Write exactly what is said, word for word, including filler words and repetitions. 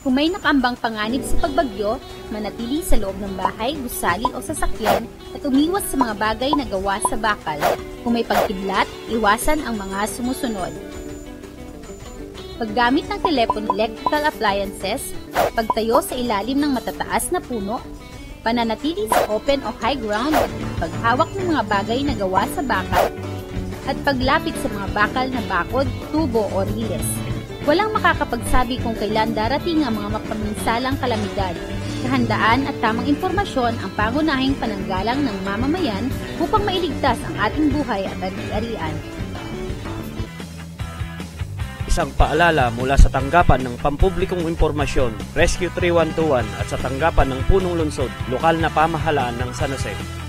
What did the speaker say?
Kung may nakaambang panganib sa pagbagyo, manatili sa loob ng bahay, gusali o sasakyan at umiwas sa mga bagay na gawa sa bakal. Kung may pagkidlat, iwasan ang mga sumusunod. Paggamit ng telepono, electrical appliances, pagtayo sa ilalim ng matataas na puno, pananatili sa open o high ground, paghawak ng mga bagay na gawa sa bakal, at paglapit sa mga bakal na bakod, tubo o riles. Walang makakapagsabi kung kailan darating ang mga mapaminsalang kalamidad. Kahandaan at tamang impormasyon ang pangunahing pananggalang ng mamamayan upang mailigtas ang ating buhay at ari-arian. Isang paalala mula sa tanggapan ng pampublikong impormasyon, Rescue three one two one at sa tanggapan ng Punong Lungsod, lokal na pamahalaan ng San Jose.